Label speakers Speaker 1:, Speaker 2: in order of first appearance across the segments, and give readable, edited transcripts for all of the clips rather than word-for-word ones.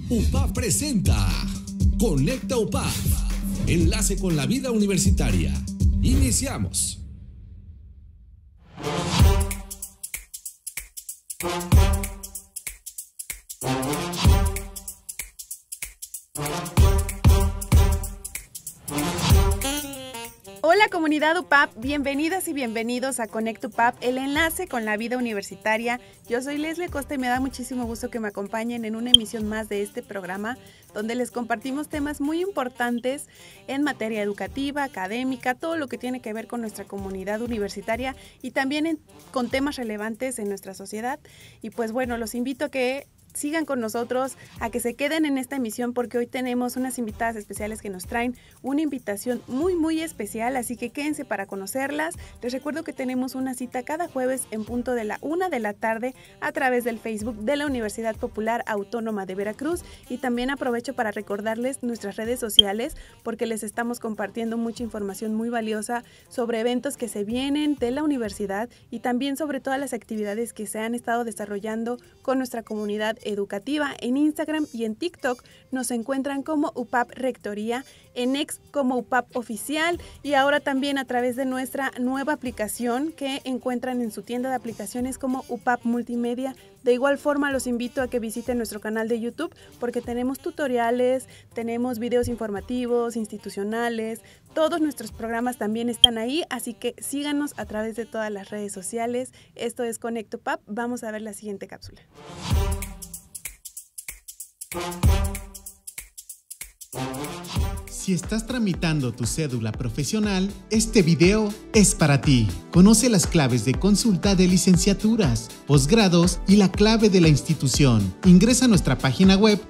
Speaker 1: UPAP presenta Conecta UPAP, enlace con la vida universitaria. Iniciamos.
Speaker 2: Hola comunidad UPAP, bienvenidas y bienvenidos a Conecta UPAP, el enlace con la vida universitaria. Yo soy Leslie Costa y me da muchísimo gusto que me acompañen en una emisión más de este programa donde les compartimos temas muy importantes en materia educativa, académica, todo lo que tiene que ver con nuestra comunidad universitaria y también con temas relevantes en nuestra sociedad. Y pues bueno, los invito a que sigan con nosotros, a que se queden en esta emisión porque hoy tenemos unas invitadas especiales que nos traen una invitación muy especial, así que quédense para conocerlas. Les recuerdo que tenemos una cita cada jueves en punto de la 1 de la tarde a través del Facebook de la Universidad Popular Autónoma de Veracruz, y también aprovecho para recordarles nuestras redes sociales porque les estamos compartiendo mucha información muy valiosa sobre eventos que se vienen de la universidad y también sobre todas las actividades que se han estado desarrollando con nuestra comunidad educativa. En Instagram y en TikTok nos encuentran como UPAP Rectoría, en X como UPAP Oficial y ahora también a través de nuestra nueva aplicación que encuentran en su tienda de aplicaciones como UPAP Multimedia. De igual forma los invito a que visiten nuestro canal de YouTube porque tenemos tutoriales, tenemos videos informativos, institucionales, todos nuestros programas también están ahí, así que síganos a través de todas las redes sociales. Esto es Conecta UPAP, vamos a ver la siguiente cápsula.
Speaker 3: Si estás tramitando tu cédula profesional, este video es para ti. Conoce las claves de consulta de licenciaturas, posgrados y la clave de la institución. Ingresa a nuestra página web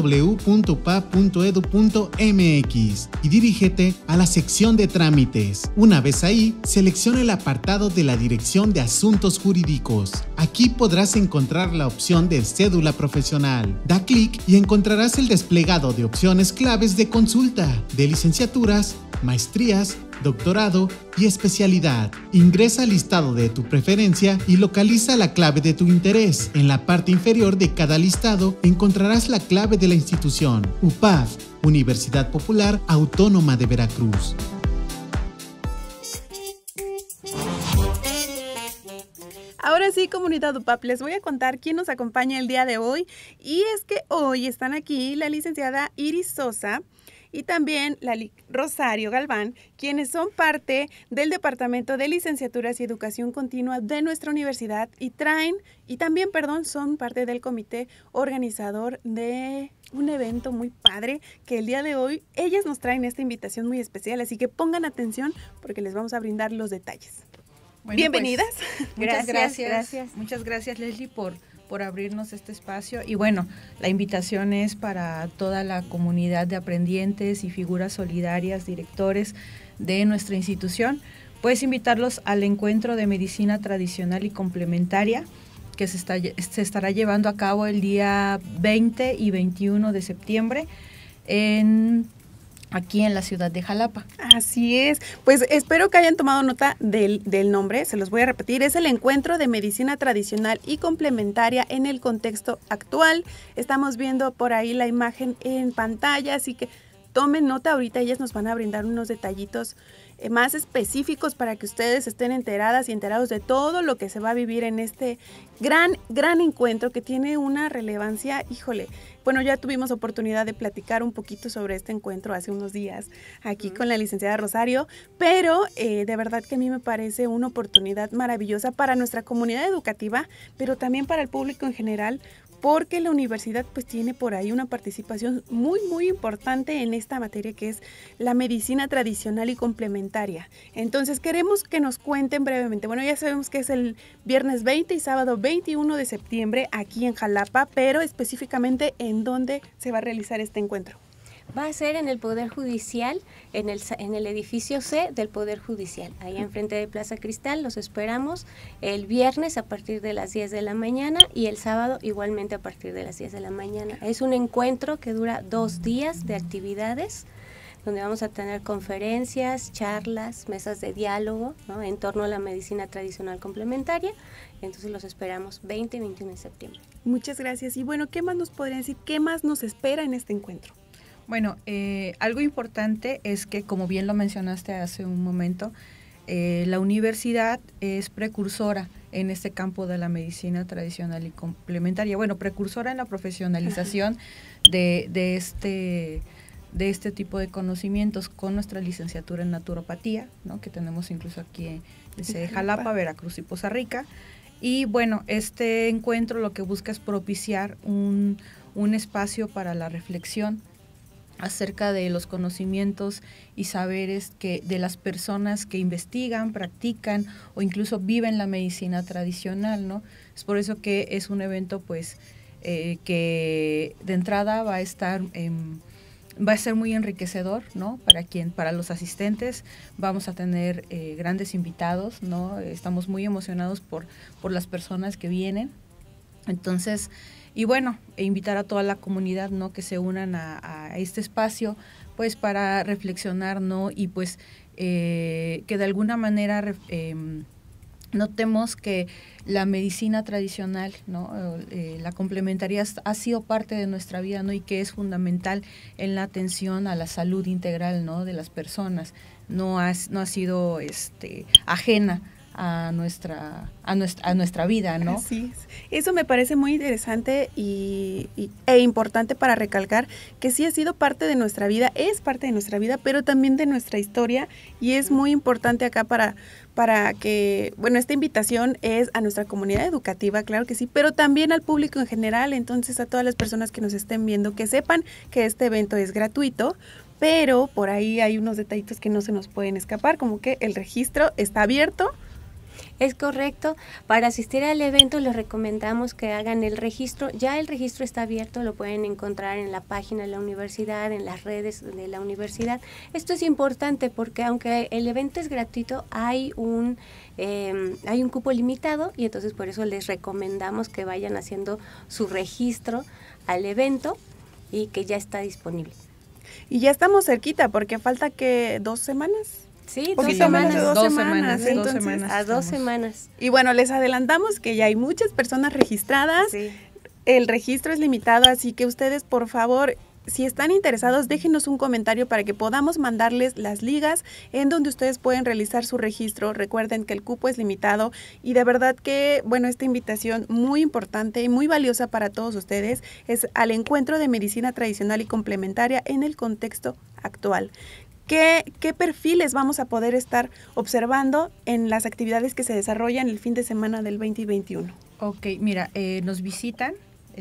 Speaker 3: www.upap.edu.mx y dirígete a la sección de trámites. Una vez ahí, selecciona el apartado de la Dirección de Asuntos Jurídicos. Aquí podrás encontrar la opción de cédula profesional. Da clic y encontrarás el desplegado de opciones claves de consulta, de licenciaturas, maestrías, doctorado y especialidad. Ingresa al listado de tu preferencia y localiza la clave de tu interés. En la parte inferior de cada listado encontrarás la clave de la institución. UPAP, Universidad Popular Autónoma de Veracruz.
Speaker 2: Ahora sí, comunidad UPAP, les voy a contar quién nos acompaña el día de hoy. Y es que hoy están aquí la licenciada Iris Sosa y también Rosario Galván, quienes son parte del Departamento de Licenciaturas y Educación Continua de nuestra universidad y son parte del comité organizador de un evento muy padre que el día de hoy ellas nos traen esta invitación muy especial, así que pongan atención porque les vamos a brindar los detalles. Bueno, bienvenidas.
Speaker 4: Pues, gracias. Muchas gracias, Leslie, por abrirnos este espacio. Y bueno, la invitación es para toda la comunidad de aprendientes y figuras solidarias, directores de nuestra institución. Puedes invitarlos al encuentro de medicina tradicional y complementaria que se estará llevando a cabo el día 20 y 21 de septiembre aquí en la ciudad de Jalapa.
Speaker 2: Así es, pues espero que hayan tomado nota del nombre, se los voy a repetir, es el Encuentro de Medicina Tradicional y Complementaria en el contexto actual. Estamos viendo por ahí la imagen en pantalla, así que tomen nota, ahorita ellas nos van a brindar unos detallitos más específicos para que ustedes estén enteradas y enterados de todo lo que se va a vivir en este gran encuentro que tiene una relevancia, híjole. Bueno, ya tuvimos oportunidad de platicar un poquito sobre este encuentro hace unos días aquí con la licenciada Rosario, pero de verdad que a mí me parece una oportunidad maravillosa para nuestra comunidad educativa, pero también para el público en general, porque la universidad pues tiene por ahí una participación muy importante en esta materia que es la medicina tradicional y complementaria. Entonces queremos que nos cuenten brevemente, bueno, ya sabemos que es el viernes 20 y sábado 21 de septiembre aquí en Jalapa, pero específicamente ¿en dónde se va a realizar este encuentro?
Speaker 5: Va a ser en el Poder Judicial, en el edificio C del Poder Judicial, ahí enfrente de Plaza Cristal. Los esperamos el viernes a partir de las 10 de la mañana y el sábado igualmente a partir de las 10 de la mañana. Es un encuentro que dura 2 días de actividades donde vamos a tener conferencias, charlas, mesas de diálogo, ¿no?, en torno a la medicina tradicional complementaria. Entonces los esperamos 20 y 21 de septiembre.
Speaker 2: Muchas gracias. Y bueno, ¿qué más nos podrían decir? ¿Qué más nos espera en este encuentro?
Speaker 4: Bueno, algo importante es que, como bien lo mencionaste hace un momento, la universidad es precursora en este campo de la medicina tradicional y complementaria. Bueno, precursora en la profesionalización de este tipo de conocimientos con nuestra licenciatura en naturopatía, ¿no?, que tenemos incluso aquí en Jalapa, Veracruz y Poza Rica. Y bueno, este encuentro lo que busca es propiciar un espacio para la reflexión acerca de los conocimientos y saberes de las personas que investigan, practican o incluso viven la medicina tradicional, ¿no? Es por eso que es un evento, pues, que de entrada va a ser muy enriquecedor, ¿no?, para los asistentes. Vamos a tener grandes invitados, ¿no? Estamos muy emocionados por las personas que vienen. Entonces, y bueno, invitar a toda la comunidad, ¿no?, que se unan a este espacio, pues, para reflexionar, ¿no?, y pues que de alguna manera notemos que la medicina tradicional, ¿no?, la complementaria ha sido parte de nuestra vida, ¿no?, y que es fundamental en la atención a la salud integral, ¿no?, de las personas. No ha sido ajena a nuestra vida, ¿no?
Speaker 2: Así es. Eso me parece muy interesante e importante para recalcar que sí ha sido parte de nuestra vida, es parte de nuestra vida, pero también de nuestra historia, y es muy importante acá para que, bueno, esta invitación es a nuestra comunidad educativa, claro que sí, pero también al público en general. Entonces, a todas las personas que nos estén viendo, que sepan que este evento es gratuito, pero por ahí hay unos detallitos que no se nos pueden escapar, como que el registro está abierto.
Speaker 5: Es correcto. Para asistir al evento les recomendamos que hagan el registro. Ya el registro está abierto, lo pueden encontrar en la página de la universidad, en las redes de la universidad. Esto es importante porque aunque el evento es gratuito, hay un cupo limitado, y entonces por eso les recomendamos que vayan haciendo su registro al evento y que ya está disponible.
Speaker 2: Y ya estamos cerquita porque falta que 2 semanas.
Speaker 5: Sí,
Speaker 2: 2 semanas.
Speaker 5: A 2 semanas.
Speaker 2: Y bueno, les adelantamos que ya hay muchas personas registradas.
Speaker 5: Sí.
Speaker 2: El registro es limitado, así que ustedes, por favor, si están interesados, déjenos un comentario para que podamos mandarles las ligas en donde ustedes pueden realizar su registro. Recuerden que el cupo es limitado y de verdad que, bueno, esta invitación muy importante y muy valiosa para todos ustedes es al encuentro de medicina tradicional y complementaria en el contexto actual. ¿Qué perfiles vamos a poder estar observando en las actividades que se desarrollan el fin de semana del 20 y 21?
Speaker 4: Ok, mira, nos visitan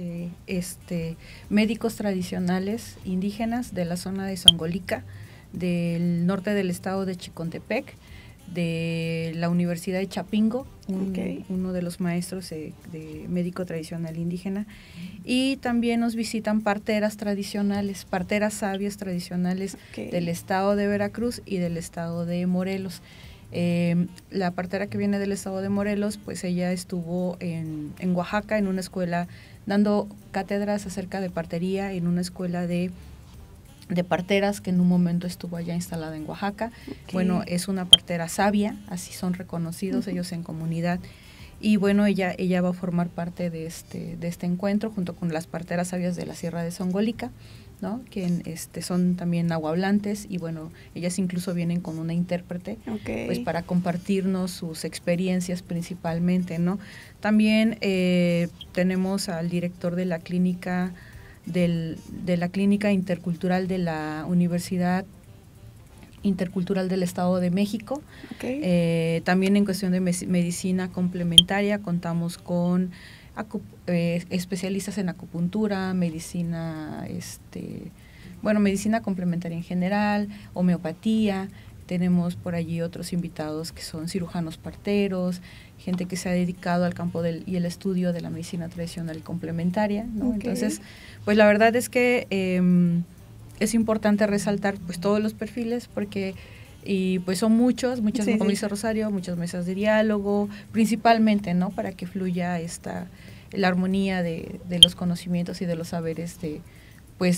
Speaker 4: médicos tradicionales indígenas de la zona de Zongolica, del norte del estado de Chicontepec, de la Universidad de Chapingo, uno de los maestros de médico tradicional indígena, y también nos visitan parteras tradicionales, parteras sabias tradicionales del estado de Veracruz y del estado de Morelos. La partera que viene del estado de Morelos, pues ella estuvo en Oaxaca en una escuela dando cátedras acerca de partería en una escuela de parteras que en un momento estuvo allá instalada en Oaxaca. Bueno, es una partera sabia, así son reconocidos ellos en comunidad. Y bueno, ella va a formar parte de este encuentro junto con las parteras sabias de la Sierra de Zongolica, ¿no?, que son también nahuablantes, y bueno, ellas incluso vienen con una intérprete, pues para compartirnos sus experiencias principalmente, ¿no? También tenemos al director de la clínica de la Clínica Intercultural de la Universidad Intercultural del Estado de México. También en cuestión de medicina complementaria contamos con especialistas en acupuntura, medicina complementaria en general, homeopatía. Tenemos por allí otros invitados que son cirujanos parteros, gente que se ha dedicado al campo y el estudio de la medicina tradicional y complementaria, ¿no? Entonces, pues la verdad es que es importante resaltar pues todos los perfiles porque pues son muchas, como dice Rosario, muchas mesas de diálogo, principalmente, ¿no?, para que fluya la armonía de los conocimientos y de los saberes de pues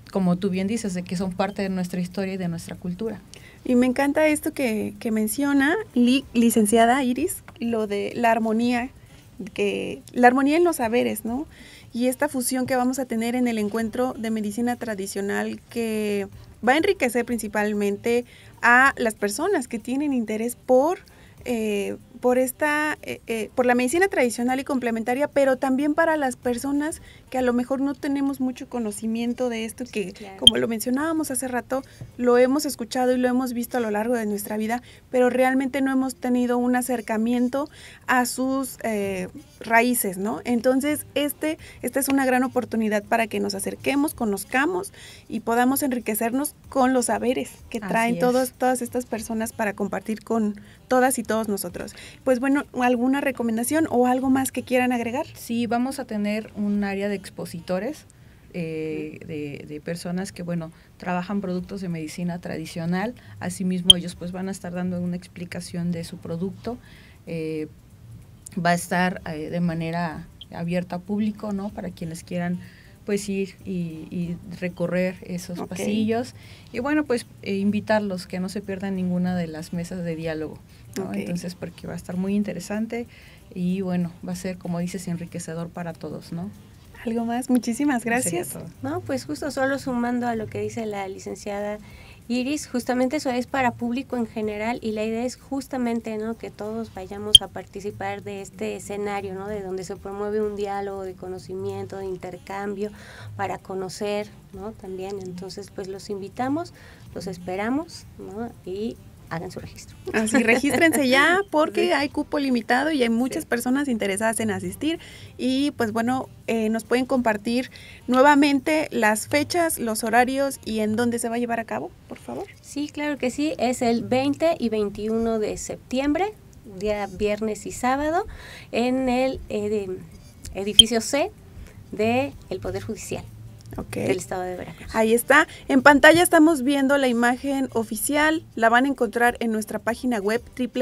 Speaker 4: como tú bien dices, de que son parte de nuestra historia y de nuestra cultura.
Speaker 2: Y me encanta esto que menciona licenciada Iris, lo de la armonía en los saberes, ¿no? Y esta fusión que vamos a tener en el encuentro de medicina tradicional, que va a enriquecer principalmente a las personas que tienen interés por la medicina tradicional y complementaria, pero también para las personas que a lo mejor no tenemos mucho conocimiento de esto, que claro, como lo mencionábamos hace rato, lo hemos escuchado y lo hemos visto a lo largo de nuestra vida, pero realmente no hemos tenido un acercamiento a sus raíces, ¿no? Entonces, esta es una gran oportunidad para que nos acerquemos, conozcamos y podamos enriquecernos con los saberes que traen todas estas personas para compartir con todas y todos nosotros. Pues bueno, ¿alguna recomendación o algo más que quieran agregar?
Speaker 4: Sí, vamos a tener un área de expositores, de personas que, bueno, trabajan productos de medicina tradicional. Asimismo, ellos pues van a estar dando una explicación de su producto. Va a estar de manera abierta a público, ¿no? Para quienes quieran pues ir y recorrer esos pasillos. Y bueno, pues invitarlos que no se pierdan ninguna de las mesas de diálogo, ¿no? Entonces, porque va a estar muy interesante y bueno, va a ser, como dices, enriquecedor para todos, ¿no?
Speaker 2: ¿Algo más? Muchísimas gracias.
Speaker 5: No, pues justo solo sumando a lo que dice la licenciada Iris, justamente eso es para público en general y la idea es justamente, ¿no?, que todos vayamos a participar de este escenario, ¿no?, de donde se promueve un diálogo de conocimiento, de intercambio, para conocer, ¿no?, también. Entonces, pues los invitamos, los esperamos, ¿no?, y hagan su registro.
Speaker 2: Así, regístrense ya porque hay cupo limitado y hay muchas personas interesadas en asistir y pues bueno, nos pueden compartir nuevamente las fechas, los horarios y en dónde se va a llevar a cabo, por favor.
Speaker 5: Sí, claro que sí, es el 20 y 21 de septiembre, día viernes y sábado, en el edificio C del Poder Judicial. Del Estado de Veracruz.
Speaker 2: Ahí está. En pantalla estamos viendo la imagen oficial. La van a encontrar en nuestra página web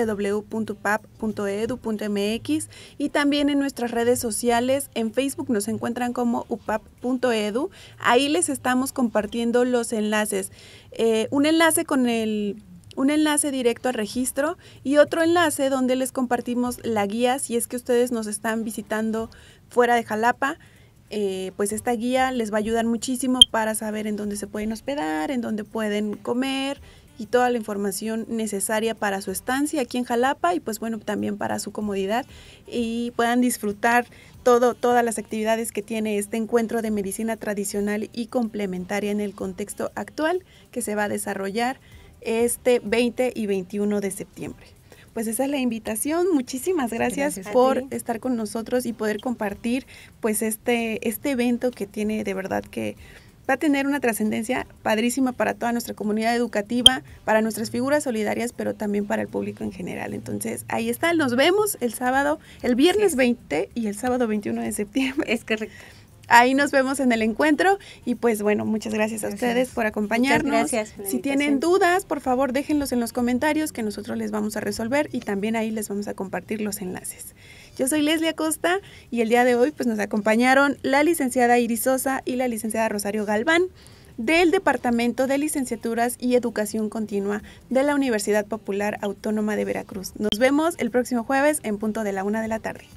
Speaker 2: www.upap.edu.mx y también en nuestras redes sociales. En Facebook nos encuentran como upap.edu. Ahí les estamos compartiendo los enlaces. Un enlace directo al registro y otro enlace donde les compartimos la guía si es que ustedes nos están visitando fuera de Jalapa. Pues esta guía les va a ayudar muchísimo para saber en dónde se pueden hospedar, en dónde pueden comer y toda la información necesaria para su estancia aquí en Jalapa y pues bueno, también para su comodidad y puedan disfrutar todas las actividades que tiene este encuentro de medicina tradicional y complementaria en el contexto actual que se va a desarrollar este 20 y 21 de septiembre. Pues esa es la invitación. Muchísimas gracias por estar con nosotros y poder compartir pues este evento que tiene de verdad que va a tener una trascendencia padrísima para toda nuestra comunidad educativa, para nuestras figuras solidarias, pero también para el público en general. Entonces, ahí está. Nos vemos el viernes 20 y el sábado 21 de septiembre.
Speaker 5: Es correcto.
Speaker 2: Ahí nos vemos en el encuentro y pues bueno, muchas gracias a ustedes por acompañarnos.
Speaker 5: Muchas gracias por la
Speaker 2: si tienen dudas, por favor déjenlos en los comentarios que nosotros les vamos a resolver y también ahí les vamos a compartir los enlaces. Yo soy Leslie Acosta y el día de hoy pues nos acompañaron la licenciada Iris Sosa y la licenciada Rosario Galván del Departamento de Licenciaturas y Educación Continua de la Universidad Popular Autónoma de Veracruz. Nos vemos el próximo jueves en punto de la 1 de la tarde.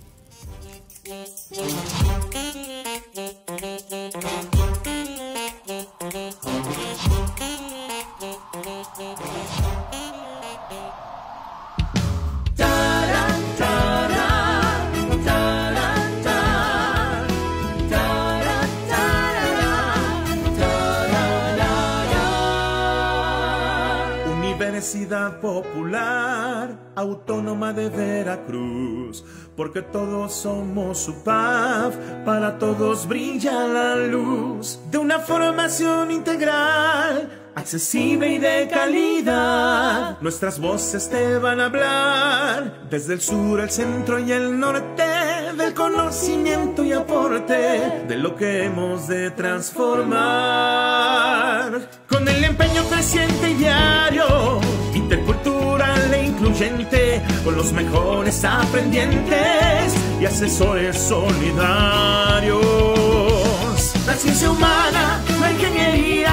Speaker 6: Universidad Popular Autónoma de Veracruz, porque todos somos UPAV, para todos brilla la luz de una formación integral, accesible y de calidad. Nuestras voces te van a hablar desde el sur, el centro y el norte, del conocimiento y aporte de lo que hemos de transformar. Con el empeño creciente y diario, intercultural e incluyente, con los mejores aprendientes y asesores solidarios. La ciencia humana, la ingeniería,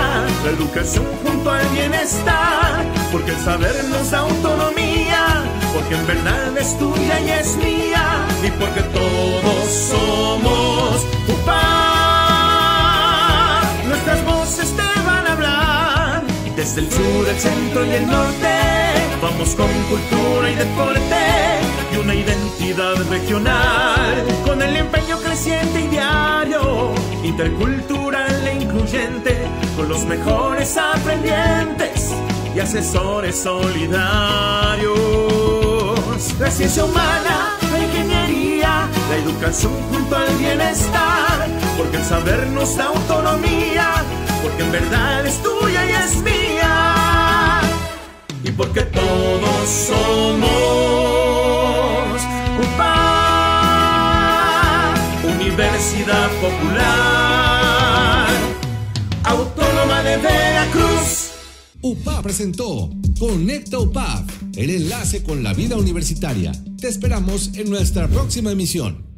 Speaker 6: educación junto al bienestar, porque el saber nos da autonomía, porque en verdad es tuya y es mía, y porque todos somos UPAP. Nuestras voces te van a hablar, desde el sur, el centro y el norte. Vamos con cultura y deporte y una identidad regional, con el empeño creciente y diario, intercultural e incluyente, con los mejores aprendientes y asesores solidarios. La ciencia humana, la ingeniería, la educación junto al bienestar, porque el saber nos da autonomía, porque en verdad es tuya y es mía, y porque todos somos UPAP, Universidad Popular Autónoma de Veracruz.
Speaker 1: UPAP presentó Conecta UPAP, el enlace con la vida universitaria. Te esperamos en nuestra próxima emisión.